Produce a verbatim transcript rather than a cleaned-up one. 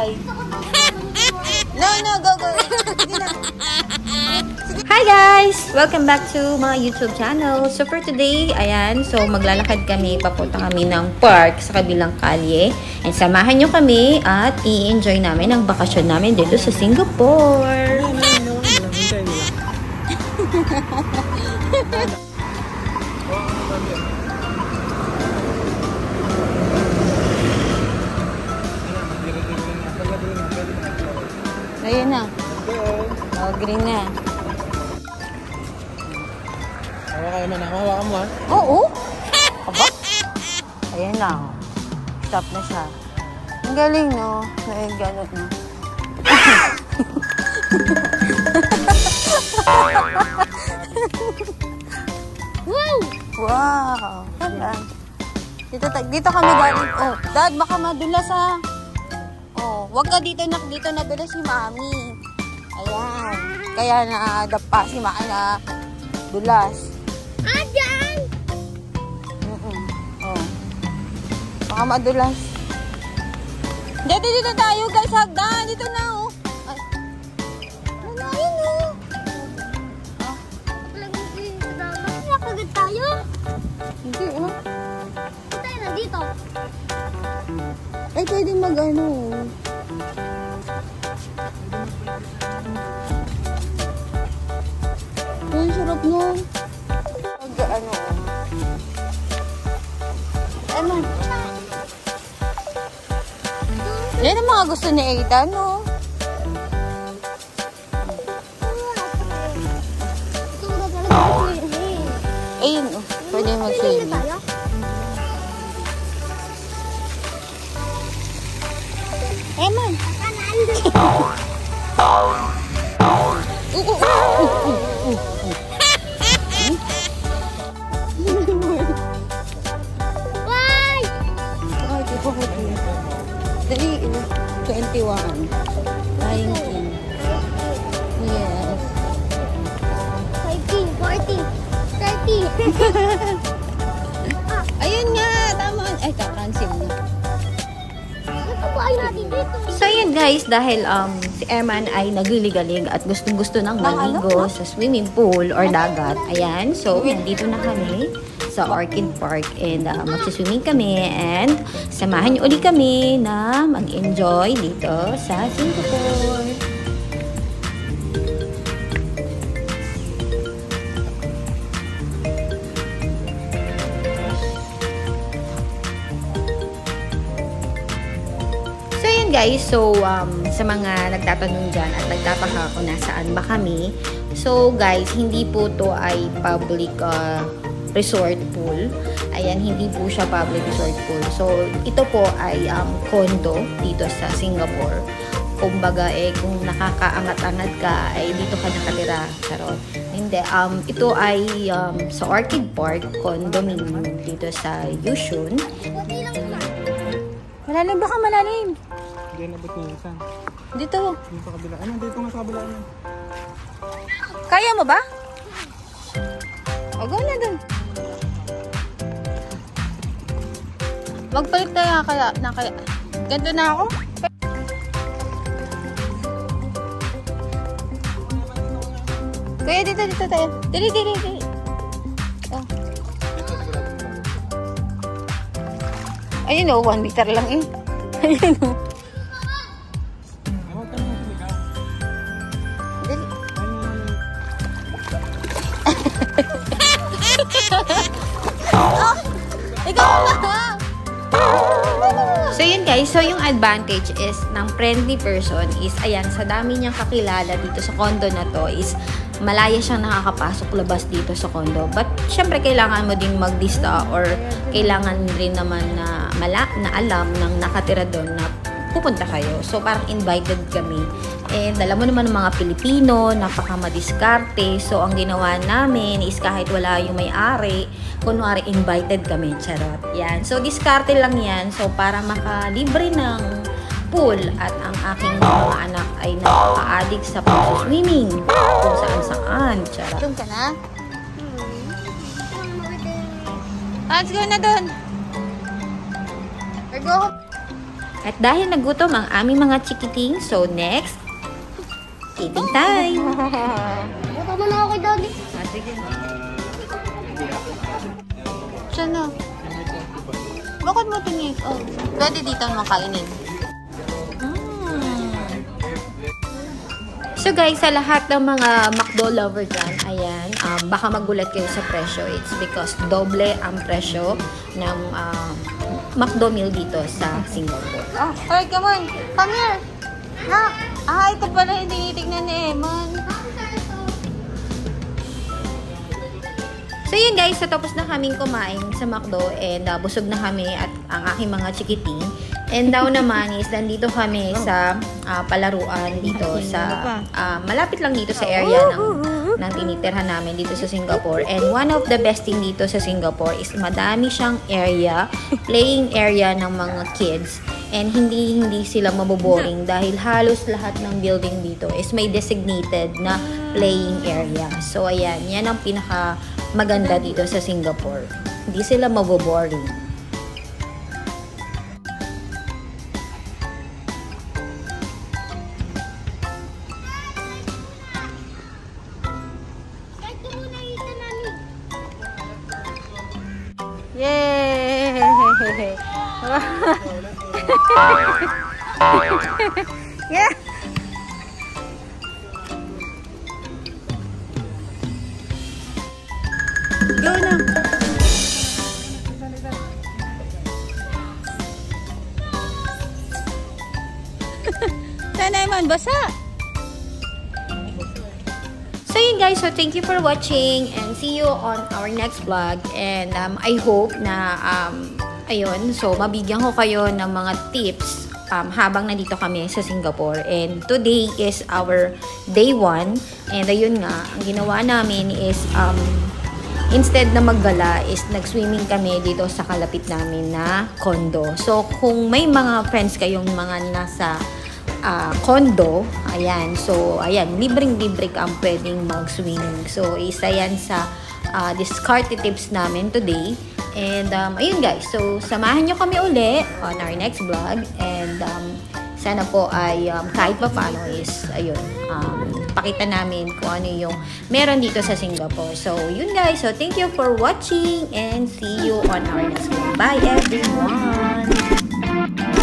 Bye. No, no, go, go. Hi guys! Welcome back to my YouTube channel. So for today, ayan, so maglalakad kami, papunta kami ng park sa kabilang kalye. And samahan nyo kami at i-enjoy namin ang bakasyon namin dito sa Singapore. Ayun na. Oh, green na. Hawa kayo man. Hawakan mo ha? Oo. Aba? Ayan na. Stop na siya. Ang galing, no? Naiganot na. Wow! Wow! Ayan. Dito, dito kami galing. Oh, Dad, baka madulas ha. Oh, wag ka dito na dito na dulas si Mami. Ayan. Kaya na-adapa si Mami na dulas. Ayan! Mm -mm. Oh. Baka madulas. Dito, dito tayo guys. Hagdan. Dito na oh. Ay. Nanayin oh. Ah. Talagang nakagad tayo. Hindi oh. Tayo na dito. Ay, pwede mag-ano. Ang sarap no. Mag-ano. Ano? Yan ang mga gusto ni Ada, no? Ayun, oh. Pwede mag-swimming. Eman. Why? Dali, twenty-one. nineteen. Yes. fifteen, fourteen, thirteen. Ayun nga, tama. Ay, kakancel na. Nakabuhay natin dito. So yun guys, dahil um, si Eman ay nagliligalig at gustong-gusto ng maligo sa swimming pool or dagat. Ayan, so nandito na kami sa Orchid Park and uh, magsiswimming kami and samahan niyo ulit kami na mag-enjoy dito sa Singapore. Guys, so um, sa mga nagtatanong dyan at nagtataka kung nasaan ba kami, so guys, hindi po to ay public uh, resort pool. Ayan, hindi po siya public resort pool. So ito po ay um, condo dito sa Singapore. Kumbaga eh, kung nakakaangat-angat ka, ay dito ka nakatira. Charot. Hindi, um, ito ay um, sa Orchid Park condominium dito sa Yushun. Malalim ba ka? Malalim? Hindi na ba't nisan? Dito. Dito sa kabila. Ano? Dito nga sa kabila. Ano? Kaya mo ba? O, go na dun. Magpalit tayo kaya. Na kaya. Ganto na ako. Kuya, dito, dito tayo. Dili, dili, dili. Oh. Ayun o, one meter lang eh. Ayun o. So yun guys, so yung advantage is ng friendly person is ayan, sa dami niyang kakilala dito sa condo na to is malaya siyang nakakapasok labas dito sa condo. But syempre kailangan mo din maglista or kailangan rin naman na mala na alam ng nakatira doon na pupunta kayo. So parang invited kami. And alam mo naman ng mga Pilipino, napaka madiskarte. So ang ginawa namin is kahit wala yung may-ari, kunwari invited kami. Charot. Yan. So diskarte lang yan. So para makalibre ng pool at ang aking mga anak ay nakaka-addict sa pag-swimming kung saan-saan. Charot. Doon ka na? Let's go na doon. Or go. At dahil nagutom ang aming mga chikiting, so next, eating time! Buto mo na ako kay Daddy. Ah, sige. Siya na. Bakit mo tingin? Oh, pwede dito naman kainin. So guys, sa lahat ng mga McDo lover dyan, ayan, um, baka magulat kayo sa presyo. It's because doble ang presyo ng um, McDo meal dito sa Singapore. Oh, hey, come on. Come here. Ha? Ah, ito pala yung tinitignan ni Emon. So yun guys, so tapos na kaming kumain sa McDo and uh, busog na kami at ang aking mga chikiting. And now naman is nandito kami sa uh, palaruan dito sa uh, malapit lang dito sa area ng, ng tinitirhan namin dito sa Singapore. And one of the best thing dito sa Singapore is madami siyang area, playing area ng mga kids. And hindi hindi sila maboboring dahil halos lahat ng building dito is may designated na playing area. So ayan, yan ang pinaka maganda dito sa Singapore. Hindi sila maboboring. Yay! Yeah! Go na! Sana naman, basa! So yun guys, so thank you for watching and see you on our next vlog. And um, I hope na, um, ayun, so mabigyan ko kayo ng mga tips um, habang nandito kami sa Singapore. And today is our day one. And ayun nga, ang ginawa namin is, um, instead na maggala is nag-swimming kami dito sa kalapit namin na condo. So kung may mga friends kayong mga nasa Uh, condo, ayan, so ayan, libreng-libre ka ang pwedeng mag-swimming. So isa yan sa uh, discarded tips namin today. And um, ayun guys, so samahan nyo kami uli on our next vlog. And um, sana po ay um, kahit pa paano is ayun, um, pakita namin kung ano yung meron dito sa Singapore. So yun guys, so thank you for watching and see you on our next vlog. Bye everyone!